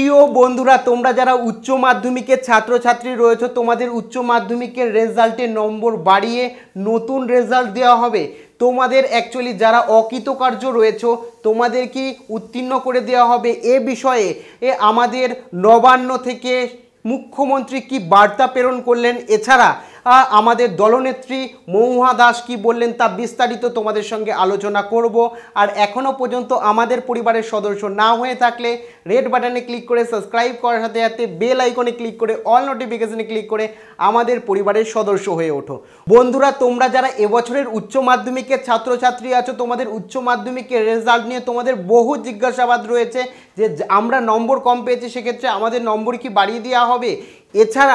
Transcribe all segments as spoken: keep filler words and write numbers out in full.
প্রিয় বন্ধুরা, তোমরা যারা উচ্চ মাধ্যমিকের ছাত্রছাত্রী রয়েছে, তোমাদের উচ্চ মাধ্যমিকের রেজাল্টের নম্বর বাড়িয়ে নতুন রেজাল্ট দেওয়া হবে। তোমাদের অ্যাকচুয়ালি যারা অকৃতকার্য রয়েছে তোমাদের কি উত্তীর্ণ করে দেওয়া হবে, এ বিষয়ে এ আমাদের নবান্ন থেকে মুখ্যমন্ত্রী কি বার্তা প্রেরণ করলেন, এছাড়া আমাদের দলনেত্রী মহুয়া দাস কি বললেন তা বিস্তারিত তোমাদের সঙ্গে আলোচনা করব। আর এখনও পর্যন্ত আমাদের পরিবারের সদস্য না হয়ে থাকলে রেড বাটনে ক্লিক করে সাবস্ক্রাইব করার সাথে সাথে বেল আইকনে ক্লিক করে অল নোটিফিকেশনে ক্লিক করে আমাদের পরিবারের সদস্য হয়ে ওঠো। বন্ধুরা, তোমরা যারা এবছরের উচ্চ মাধ্যমিকের ছাত্রছাত্রী আছো, তোমাদের উচ্চ মাধ্যমিকের রেজাল্ট নিয়ে তোমাদের বহু জিজ্ঞাসাবাদ রয়েছে যে আমরা নম্বর কম পেয়েছি, সেক্ষেত্রে আমাদের নম্বর কি বাড়িয়ে দেওয়া হবে। এছাড়া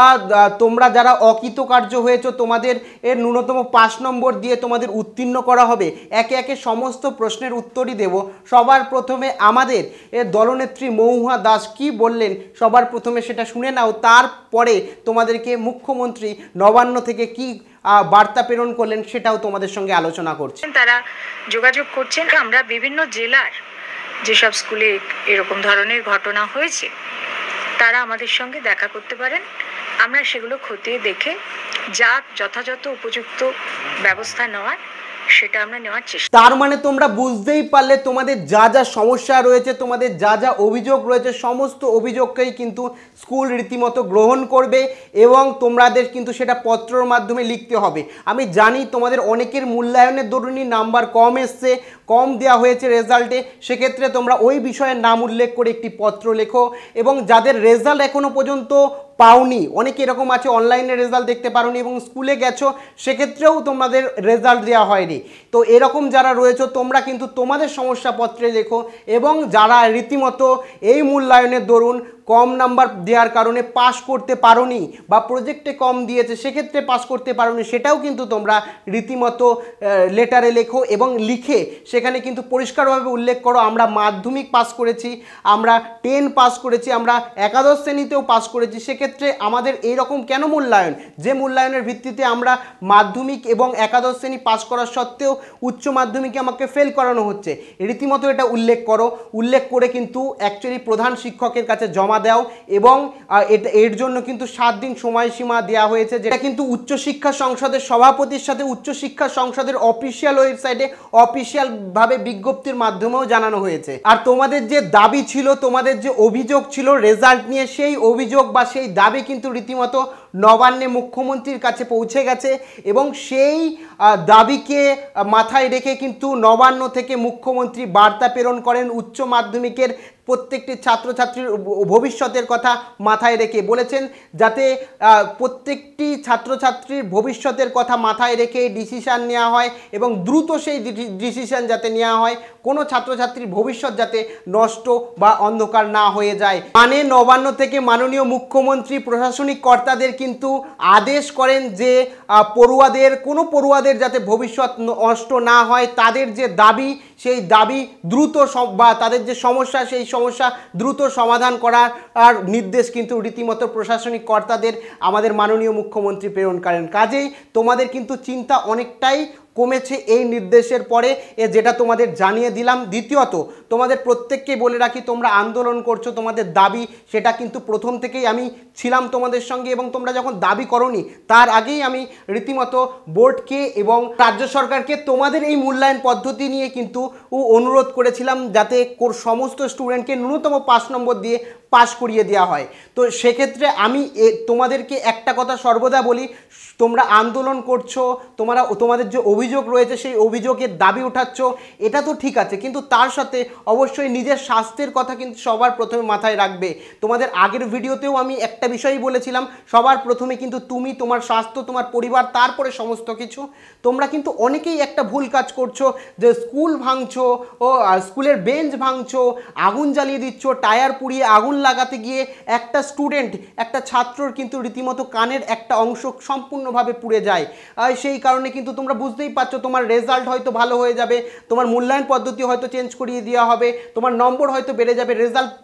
তোমরা যারা অকৃতকার্য হয়েছো তোমাদের এর ন্যূনতম পাঁচ নম্বর দিয়ে তোমাদের উত্তীর্ণ করা হবে। একে একে সমস্ত প্রশ্নের উত্তরই দেব। সবার প্রথমে আমাদের এর দলনেত্রী মহুয়া দাস কি বললেন সবার প্রথমে সেটা শুনে নাও, তারপরে তোমাদেরকে মুখ্যমন্ত্রী নবান্ন থেকে কি বার্তা প্রেরণ করলেন সেটাও তোমাদের সঙ্গে আলোচনা করছেন। তারা যোগাযোগ করছেন। আমরা বিভিন্ন জেলার যেসব স্কুলে এরকম ধরনের ঘটনা হয়েছে তারা আমাদের সঙ্গে দেখা করতে পারেন। আমরা সেগুলো খতিয়ে দেখে যা যথাযথ উপযুক্ত ব্যবস্থা নেওয়ার সেটা আমরা নেওয়ার চেষ্টা। তার মানে তোমরা বুঝতেই পারলে তোমাদের যা যা সমস্যা রয়েছে, তোমাদের যা যা অভিযোগ রয়েছে, সমস্ত অভিযোগকেই কিন্তু স্কুল রীতিমতো গ্রহণ করবে এবং তোমাদের কিন্তু সেটা পত্রের মাধ্যমে লিখতে হবে। আমি জানি তোমাদের অনেকের মূল্যায়নের দরুনই নাম্বার কম এসছে, কম দেওয়া হয়েছে রেজাল্টে, সেক্ষেত্রে তোমরা ওই বিষয়ে নাম উল্লেখ করে একটি পত্র লেখো। এবং যাদের রেজাল্ট এখনো পর্যন্ত পাওনি, অনেকে এরকম আছে অনলাইনে রেজাল্ট দেখতে পারোনি এবং স্কুলে গেছো, সেক্ষেত্রেও তোমাদের রেজাল্ট দেওয়া হয়নি। তো এরকম যারা রয়েছে তোমরা কিন্তু তোমাদের সমস্যাপত্রে লেখো। এবং যারা রীতিমতো এই মূল্যায়নের দরুন কম নাম্বার দেওয়ার কারণে পাস করতে পারোনি বা প্রজেক্টে কম দিয়েছে সেক্ষেত্রে পাস করতে পারোনি, সেটাও কিন্তু তোমরা রীতিমতো লেটারে লেখো এবং লিখে সেখানে কিন্তু পরিষ্কারভাবে উল্লেখ করো আমরা মাধ্যমিক পাস করেছি, আমরা টেন পাস করেছি, আমরা একাদশ শ্রেণীতেও পাস করেছি। সেক্ষেত্রে আমাদের এই রকম কেন মূল্যায়ন, যে মূল্যায়নের ভিত্তিতে আমরা মাধ্যমিক এবং একাদশ শ্রেণী পাস করার সত্ত্বেও উচ্চ মাধ্যমিকে আমাকে ফেল করানো হচ্ছে, রীতিমতো এটা উল্লেখ করো। উল্লেখ করে কিন্তু অ্যাকচুয়ালি প্রধান শিক্ষকের কাছে জমা দাও এবং এটা এর জন্য কিন্তু সাত দিন সময়সীমা দেওয়া হয়েছে, যেটা কিন্তু উচ্চশিক্ষা সংসদের সভাপতির সাথে উচ্চশিক্ষা সংসদের অফিসিয়াল ওয়েবসাইটে অফিসিয়াল ভাবে বিজ্ঞপ্তির মাধ্যমেও জানানো হয়েছে। আর তোমাদের যে দাবি ছিল, তোমাদের যে অভিযোগ ছিল রেজাল্ট নিয়ে, সেই অভিযোগ বা সেই দাবি কিন্তু রীতিমতো নবান্নে মুখ্যমন্ত্রীর কাছে পৌঁছে গেছে এবং সেই দাবিকে মাথায় রেখে কিন্তু নবান্ন থেকে মুখ্যমন্ত্রী বার্তা প্রেরণ করেন উচ্চ মাধ্যমিকের প্রত্যেকটি ছাত্রছাত্রীর ভবিষ্যতের কথা মাথায় রেখে। বলেছেন যাতে প্রত্যেকটি ছাত্রছাত্রীর ভবিষ্যতের কথা মাথায় রেখে ডিসিশান নেওয়া হয় এবং দ্রুত সেই ডিসিশান যাতে নেওয়া হয়, কোনো ছাত্রছাত্রীর ভবিষ্যৎ যাতে নষ্ট বা অন্ধকার না হয়ে যায়। মানে নবান্ন থেকে মাননীয় মুখ্যমন্ত্রী প্রশাসনিক কর্তাদের কিন্তু আদেশ করেন যে পড়ুয়াদের কোনো পড়ুয়াদের যাতে ভবিষ্যৎ নষ্ট না হয়, তাদের যে দাবি সেই দাবি দ্রুত বা তাদের যে সমস্যা সেই সমস্যা দ্রুত সমাধান করার আর নির্দেশ কিন্তু রীতিমতো প্রশাসনিক কর্তাদের আমাদের মাননীয় মুখ্যমন্ত্রী প্রেরণ করেন। কাজেই তোমাদের কিন্তু চিন্তা অনেকটাই কমেছে এই নির্দেশের পরে, এ যেটা তোমাদের জানিয়ে দিলাম। দ্বিতীয়ত তোমাদের প্রত্যেককে বলে রাখি, তোমরা আন্দোলন করছো, তোমাদের দাবি সেটা কিন্তু প্রথম থেকেই আমি ছিলাম তোমাদের সঙ্গে এবং তোমরা যখন দাবি করোনি তার আগেই আমি রীতিমতো বোর্ডকে এবং রাজ্য সরকারকে তোমাদের এই মূল্যায়ন পদ্ধতি নিয়ে কিন্তু অনুরোধ করেছিলাম যাতে সমস্ত স্টুডেন্টকে ন্যূনতম পাঁচ নম্বর দিয়ে পাস করিয়ে দেওয়া হয়। তো সেক্ষেত্রে আমি তোমাদেরকে একটা কথা সর্বদা বলি, তোমরা আন্দোলন করছো, তোমরা তোমাদের যে অভিযোগ রয়েছে সেই অভিযোগের দাবি উঠাচ্ছ, এটা তো ঠিক আছে, কিন্তু তার সাথে অবশ্যই নিজের স্বাস্থ্যের কথা কিন্তু সবার প্রথমে মাথায় রাখবে। তোমাদের আগের ভিডিওতেও আমি একটা বিষয়ই বলেছিলাম, সবার প্রথমে কিন্তু তুমি, তোমার স্বাস্থ্য, তোমার পরিবার, তারপরে সমস্ত কিছু। তোমরা কিন্তু অনেকেই একটা ভুল কাজ করছো যে স্কুল ভাঙছো, ও স্কুলের বেঞ্চ ভাঙছো, আগুন জ্বালিয়ে দিচ্ছ, টায়ার পুড়িয়ে আগুন লাগাতে গিয়ে একটা স্টুডেন্ট, একটা ছাত্রর কিন্তু রীতিমতো কানের একটা অংশ সম্পূর্ণভাবে পুড়ে যায়। সেই কারণে কিন্তু তোমরা বুঝতেই পারছো তোমার রেজাল্ট হয়তো ভালো হয়ে যাবে, তোমার মূল্যায়ন পদ্ধতি হয়তো চেঞ্জ করিয়ে দেওয়া হবে, তোমার নম্বর হয়তো বেড়ে যাবে, রেজাল্ট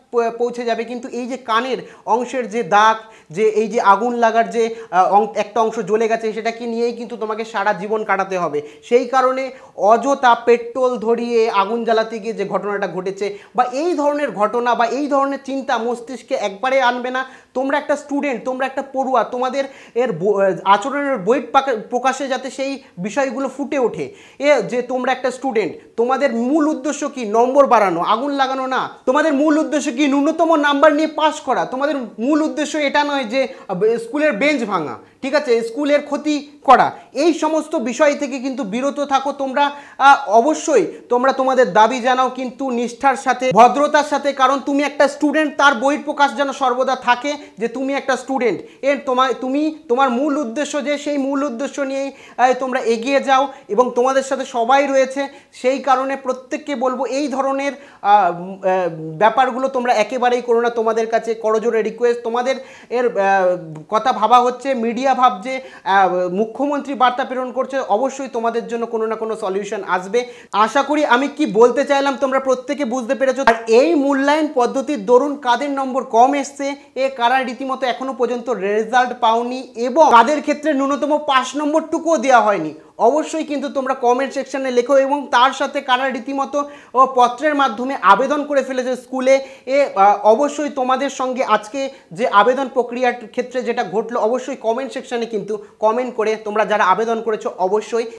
প- পৌঁছে যাবে, কিন্তু এই যে কানের অংশের যে দাগ, যে এই যে আগুন লাগার যে আহ, অং- একটা অংশ জ্বলে গেছে, সেটাকে নিয়েই কিন্তু তোমাকে সারা জীবন কাটাতে হবে। সেই কারণে অযথা পেট্রোল ধরিয়ে আগুন জ্বালাতে গিয়ে যে ঘটনাটা ঘটেছে বা এই ধরনের ঘটনা বা এই ধরনের চিন্তা মস্তিষ্কে একবারে আনবে না। তোমরা একটা স্টুডেন্ট, তোমরা একটা পড়ুয়া, তোমাদের এর ব- আচরণের বই প্রকাশে যাতে সেই বিষয়গুলো ফুটে ওঠে, এ যে তোমরা একটা স্টুডেন্ট, তোমাদের মূল উদ্দেশ্য কি নম্বর বাড়ানো, আগুন লাগানো না। তোমাদের মূল উদ্দেশ্য কি ন্যূনতম নাম্বার নিয়ে পাস করা। তোমাদের মূল উদ্দেশ্য এটা নয় যে আহ, স্কুলের বেঞ্চ ভাঙা, ঠিক আছে, স্কুলের ক্ষতি করা। এই সমস্ত বিষয় থেকে কিন্তু বিরত থাকো তোমরা। আহ, অবশ্যই তোমরা তোমাদের দাবি জানাও, কিন্তু নিষ্ঠার সাথে, ভদ্রতার সাথে, কারণ তুমি একটা স্টুডেন্ট, তার বহিঃপ্রকাশ যেন সর্বদা থাকে যে তুমি একটা স্টুডেন্ট। এর তোমার তুমি তোমার মূল উদ্দেশ্য যে, সেই মূল উদ্দেশ্য নিয়েই আহ, তোমরা এগিয়ে যাও এবং তোমাদের সাথে সবাই রয়েছে। সেই কারণে প্রত্যেককে বলবো এই ধরনের আহ, উম, আহ, ব্যাপারগুলো তোমরা একেবারেই করো না। তোমাদের কাছে করজোরে রিকোয়েস্ট, তোমাদের এর আহ, কথা ভাবা হচ্ছে, মিডিয়া ভাবছে, আহ, মুখ্যমন্ত্রী বার্তা প্রেরণ করছে, অবশ্যই তোমাদের জন্য কোনো না কোনো সলিউশন আসবে। আশা করি আমি কি বলতে চাইলাম তোমরা প্রত্যেকে বুঝতে পেরেছো। আর এই মূল্যায়ন পদ্ধতির দরুন কাদের নম্বর কম এসছে, এ কারা রীতিমতো এখনো পর্যন্ত রেজাল্ট পাওনি এবং কাদের ক্ষেত্রে ন্যূনতম পাঁচ নম্বরটুকুও দেওয়া হয়নি, অবশ্যই কিন্তু তোমরা কমেন্ট সেকশনে লেখো। এবং তার সাথে কারা রীতিমতো ও পত্রের মাধ্যমে আবেদন করে ফেলেছে স্কুলে, এ আহ, অবশ্যই তোমাদের সঙ্গে আজকে যে আবেদন প্রক্রিয়ার ক্ষেত্রে যেটা ঘটলো, অবশ্যই কমেন্ট সেকশনে কিন্তু কমেন্ট করে তোমরা যারা আবেদন করেছো অবশ্যই